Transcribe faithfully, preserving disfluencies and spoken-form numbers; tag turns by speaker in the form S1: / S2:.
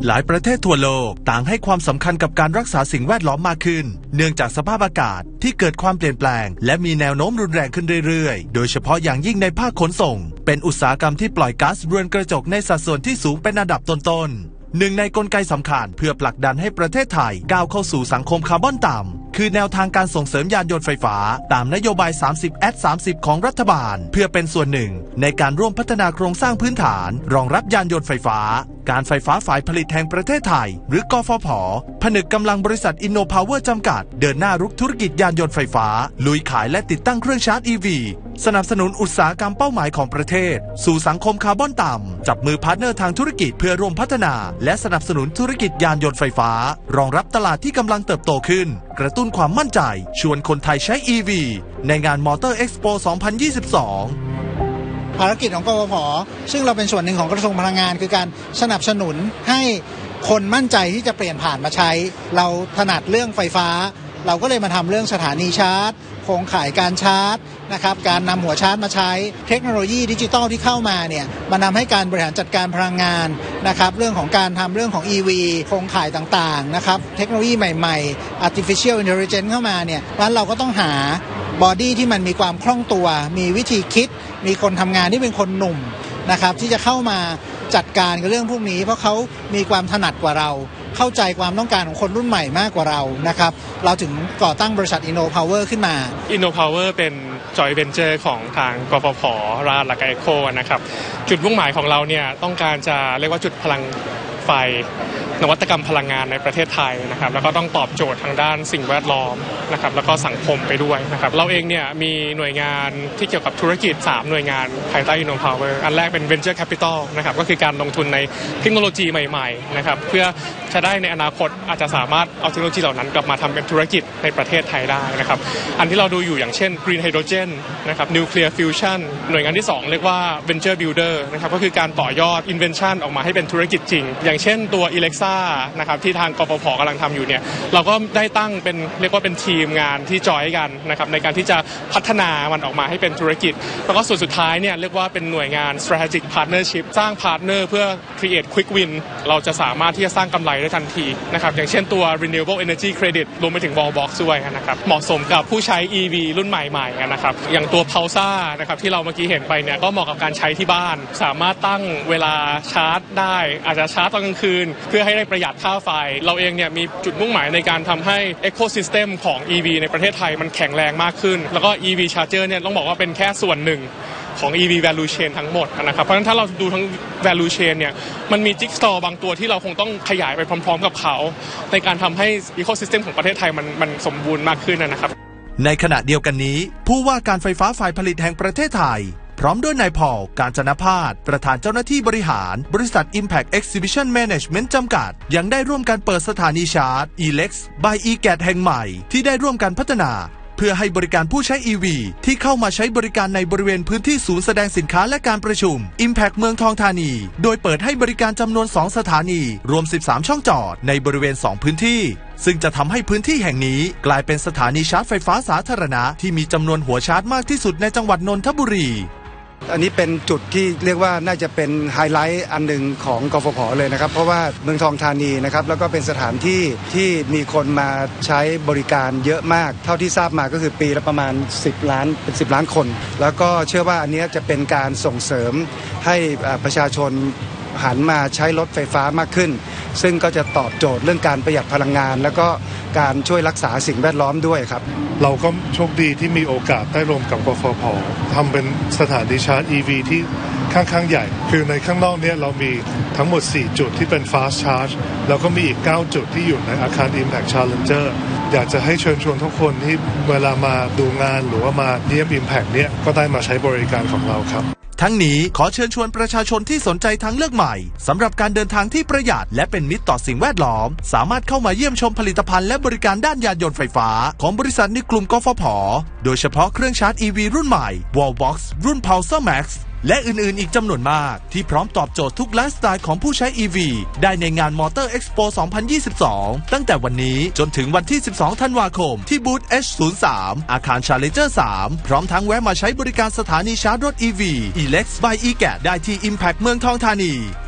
S1: หลายประเทศทั่วโลกต่างให้ความสำคัญกับการรักษาสิ่งแวดล้อมมากขึ้นเนื่องจากสภาพอากาศที่เกิดความเปลี่ยนแปลงและมีแนวโน้มรุนแรงขึ้นเรื่อยๆโดยเฉพาะอย่างยิ่งในภาคขนส่งเป็นอุตสาหกรรมที่ปล่อยก๊าซเรือนกระจกในสัดส่วนที่สูงเป็นอันดับต้นๆหนึ่งในกลไกสำคัญเพื่อผลักดันให้ประเทศไทยก้าวเข้าสู่สังคมคาร์บอนต่ำคือแนวทางการส่งเสริมยานยนต์ไฟฟ้าตามนโยบาย สามสิบ แอท สามสิบ ของรัฐบาลเพื่อเป็นส่วนหนึ่งในการร่วมพัฒนาโครงสร้างพื้นฐานรองรับยานยนต์ไฟฟ้าการไฟฟ้าฝ่ายผลิตแห่งประเทศไทยหรือกฟผ.ผนึกกำลังบริษัท InnoPower จำกัดเดินหน้ารุกธุรกิจยานยนต์ไฟฟ้าลุยขายและติดตั้งเครื่องชาร์จ อี วี สนับสนุนอุตสาหกรรมเป้าหมายของประเทศสู่สังคมคาร์บอนต่ำจับมือพาร์ทเนอร์ทางธุรกิจเพื่อร่วมพัฒนาและสนับสนุนธุรกิจยานยนต์ไฟฟ้ารองรับตลาดที่กำลังเติบโตขึ้นกระตุ้นความมั่นใจชวนคนไทยใช้ อี วี ในงาน Motor Expo สองพันยี่สิบสอง
S2: ภารกิจของกฟผ.ซึ่งเราเป็นส่วนหนึ่งของกระทรวงพลังงานคือการสนับสนุนให้คนมั่นใจที่จะเปลี่ยนผ่านมาใช้เราถนัดเรื่องไฟฟ้าเราก็เลยมาทำเรื่องสถานีชาร์จโครงข่ายการชาร์จนะครับการนำหัวชาร์จมาใช้เทคโนโลยีดิจิตอลที่เข้ามาเนี่ยมันทำให้การบริหารจัดการพลังงานนะครับเรื่องของการทำเรื่องของ อี วี โครงข่ายต่างๆนะครับเทคโนโลยีใหม่ๆ artificial intelligence เข้ามาเนี่ยเพราะฉะนั้นเราก็ต้องหาบอดี้ที่มันมีความคล่องตัวมีวิธีคิดมีคนทำงานที่เป็นคนหนุ่มนะครับที่จะเข้ามาจัดการกับเรื่องพวกนี้เพราะเขามีความถนัดกว่าเราเข้าใจความต้องการของคนรุ่นใหม่มากกว่าเรานะครับเราถึงก่อตั้งบริษัท InnoPower ขึ้นมา
S3: InnoPower เป็น Joint Venture ของทางกฟผ.ราชและก็เอโคนะครับจุดมุ่งหมายของเราเนี่ยต้องการจะเรียกว่าจุดพลังไฟนวัตกรรมพลังงานในประเทศไทยนะครับแล้วก็ต้องตอบโจทย์ทางด้านสิ่งแวดล้อมนะครับแล้วก็สังคมไปด้วยนะครับเราเองเนี่ยมีหน่วยงานที่เกี่ยวกับธุรกิจสามหน่วยงานภายใต้ InnoPower อันแรกเป็น Venture Capital นะครับก็คือการลงทุนในเทคโนโลยีใหม่ๆนะครับเพื่อจะได้ในอนาคตอาจจะสามารถเอาเทคโนโลยีเหล่านั้นกลับมาทำเป็นธุรกิจในประเทศไทยได้นะครับอันที่เราดูอยู่อย่างเช่น Green Hydrogen นะครับ Nuclear Fusion หน่วยงานที่สองเรียกว่า Venture Builder นะครับก็คือการต่อยอด Invention ออกมาให้เป็นธุรกิจจริงอย่างเช่นตัว Alexa นะครับที่ทางกฟผ.กำลังทำอยู่เนี่ยเราก็ได้ตั้งเป็นเรียกว่าเป็นทีมงานที่จอยกันนะครับในการที่จะพัฒนามันออกมาให้เป็นธุรกิจแล้วก็ส่วนสุดท้ายเนี่ยเรียกว่าเป็นหน่วยงาน strategic partnership สร้าง partner เพื่อ create quick win เราจะสามารถที่จะสร้างกำไรได้ทันทีนะครับอย่างเช่นตัว renewable energy credit รวมไปถึง wallbox ด้วยนะครับเหมาะสมกับผู้ใช้ อี วี รุ่นใหม่ๆนะครับอย่างตัว Pulsar นะครับที่เราเมื่อกี้เห็นไปเนี่ยก็เหมาะกับการใช้ที่บ้านสามารถตั้งเวลาชาร์จได้อาจจะชาร์จตอนกลางคืนเพื่อให้ได้ประหยัดค่าไฟเราเองเนี่ยมีจุดมุ่งหมายในการทำให้ ecosystem ของ อี วี ในประเทศไทยมันแข็งแรงมากขึ้นแล้วก็ อี วี Charger เนี่ยต้องบอกว่าเป็นแค่ส่วนหนึ่งของ อี วี value chain ทั้งหมดนะครับเพราะฉะนั้นถ้าเราดูทั้ง value chain เนี่ยมันมี jigsaw บางตัวที่เราคงต้องขยายไปพร้อมๆกับเขาในการทำให้ ecosystem ของประเทศไทยมันมันสมบูรณ์มากขึ้นนะครับ
S1: ในขณะเดียวกันนี้ผู้ว่าการไฟฟ้าฝ่ายผลิตแห่งประเทศไทยพร้อมด้วยนายพอลการจนพาสประธานเจ้าหน้าที่บริหารบริษัท Impact Exhibition Management จำกัดยังได้ร่วมกันเปิดสถานีชาร์จ อี เล็กซ์ by อี แกท แห่งใหม่ที่ได้ร่วมกันพัฒนาเพื่อให้บริการผู้ใช้ อี วี ที่เข้ามาใช้บริการในบริเวณพื้นที่ศูนย์แสดงสินค้าและการประชุม Impact เมืองทองธานีโดยเปิดให้บริการจำนวนสองสถานีรวมสิบสามช่องจอดในบริเวณสองพื้นที่ซึ่งจะทำให้พื้นที่แห่งนี้กลายเป็นสถานีชาร์จไฟฟ้าสาธารณะที่มีจำนวนหัวชาร์จมากที่สุดในจังหวัดนนทบุรี
S4: อันนี้เป็นจุดที่เรียกว่าน่าจะเป็นไฮไลท์อันหนึ่งของกฟผ.เลยนะครับเพราะว่าเมืองทองธานีนะครับแล้วก็เป็นสถานที่ที่มีคนมาใช้บริการเยอะมากเท่าที่ทราบมาก็คือปีละประมาณสิบล้านเป็นสิบล้านคนแล้วก็เชื่อว่าอันนี้จะเป็นการส่งเสริมให้ประชาชนหันมาใช้รถไฟฟ้ามากขึ้นซึ่งก็จะตอบโจทย์เรื่องการประหยัดพลังงานแล้วก็การช่วยรักษาสิ่งแวดล้อมด้วยครับ
S5: เราก็โชคดีที่มีโอกาสได้ร่วมกับกฟผ.ทำเป็นสถานีชาร์จ อี วี ที่ค่อนข้างใหญ่คือในข้างนอกเนี่ยเรามีทั้งหมดสี่จุดที่เป็น fast charge แล้วก็มีอีกเก้าจุดที่อยู่ในอาคาร Impact Challenger อยากจะให้เชิญชวนทุกคนที่เวลามาดูงานหรือว่ามาเยี่ยม Impact เนี่ยก็ได้มาใช้บริการของเราครับ
S1: ทั้งนี้ขอเชิญชวนประชาชนที่สนใจทางเลือกใหม่สำหรับการเดินทางที่ประหยัดและเป็นมิตรต่อสิ่งแวดล้อมสามารถเข้ามาเยี่ยมชมผลิตภัณฑ์และบริการด้านยานยนต์ไฟฟ้าของบริษัทในกลุ่มกฟผ.โดยเฉพาะเครื่องชาร์จ อี วี รุ่นใหม่ Wallbox รุ่น Pulsar Max และอื่นๆอีกจำนวนมากที่พร้อมตอบโจทย์ทุกไลฟ์สไตล์ของผู้ใช้ อี วี ได้ในงาน Motor Expo สองพันยี่สิบสองตั้งแต่วันนี้จนถึงวันที่สิบสองธันวาคมที่บูธ เอช ศูนย์ สาม อาคาร Challenger สามพร้อมทั้งแวะมาใช้บริการสถานีชาร์จรถ อี วี อี เล็กซ์ by อี แกท ได้ที่ Impact เมืองทองธานี